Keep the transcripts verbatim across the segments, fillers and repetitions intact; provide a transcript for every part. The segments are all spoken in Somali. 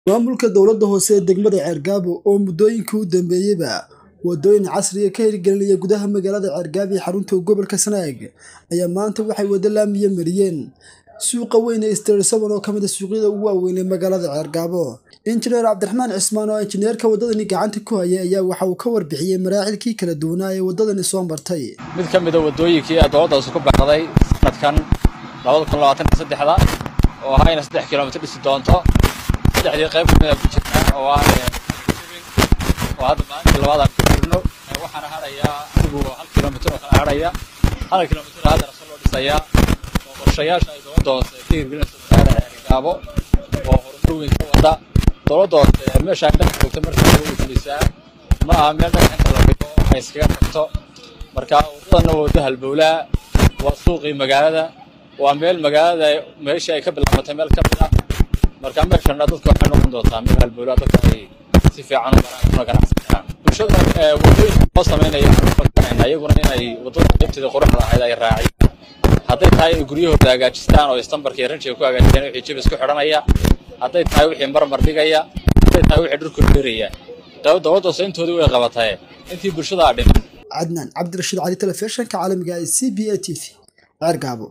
maamulka dowladda hoose ee degmada Ceergaabo oo muddooyinkii u dambeeyayba wadooyin casri ah ka hirgelinaya gudaha magaalada Ceergaabo ee xarunta gobolka Sanaag ayaa maanta waxay wada laamiye mariyeen suuqa weyn ee Star seven oo kamid ah suuqyada ugu waaweyn ee magaalada Ceergaabo. Injineer Cabdiraxmaan Cismaan oo injineerka wadadani gacanta ku haya ayaa waxa uu ka warbixiyay maraaxilkii kala duwanaa ee wadadani soo martay. mid ka mid ah wadooyinkii dowladda ku baxday sanadkan laba kun labaatan iyo saddex oo hayna saddex kiiloomitir dhisi doonto saddexdii qayb ka mid ah bulshada oo ah oo hadda maanta labada kiiloomitir waxaan harayaa hal kiiloomitir oo kala haraya hal kiiloomitir hadda rasmi loo dhisaya oo qorshayaasha ay dowladda hoose ka hirgelinayso magaalada Ceergaabo oo horumar weyn ka wada dowladda hoose meesha ay dhanka joogto markaa ugu fulisaa ma aha meel dhanka la dhigo ay iskaga tagto marka wadadana wada halbowlaa waa suuqii magaalada waa meel magaalada meesha ay ka bilaabatay meel ka mid ah marka meeshan dadku waxay noqon doontaa meel halbowlaa dadka ay si fiican u ganacsadaan bulshada wadooyinka oo sameynaya waxaan ayaguna inay wadada qaybteeda quruxda ahayd ay raaciyaan hadday tahay guryahooda hagaajistaan oo istambarkii ranjiga ku hagaajiyaan wixii jibis ku xiranaya hadday tahay wixii marmar dhigaya hadday tahay wixii dhulka dheeraya dowladda hoose intoodii way qabatay intii bulshada dhiman. Adnan Cabdirashiid Cali telefishinka caalamiga ee C B A T V Ceergaabo.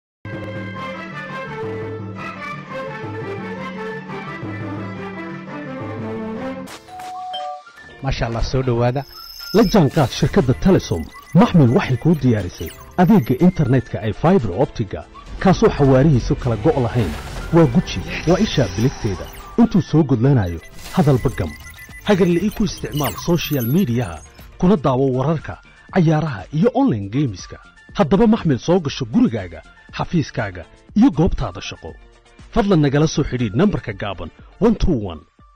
ما شاء الله سو دhowaada la jaanqaad shirkadda Telesom maxmil waxay ku diyaarisay adeega internetka ay fiber optiga kaasoo xawaarihiisu kala go' lahayn waa guji waa isha biligteeda intuu soo gudlanayo hadalba gam hagarle ii ku isticmaal social media kuna daawo wararka cayaaraha iyo online gameska haddaba maxmil soo gasho gurigaaga xafiiskaaga iyo goobtaada shaqo fadlan nagala soo xidhiidh nambarka gaaban one two one